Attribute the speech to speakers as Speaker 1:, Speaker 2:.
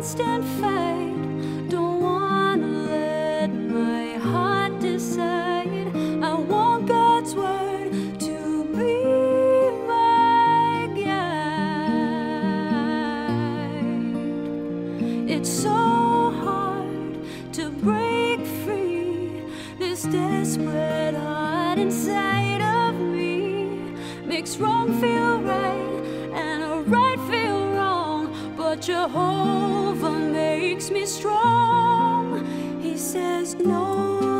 Speaker 1: constant fight. Don't wanna let my heart decide. I want God's word to be my guide. It's so hard to break free. This desperate heart inside of me makes wrong feel right and a right feel wrong. But Jehovah makes me strong. He says no.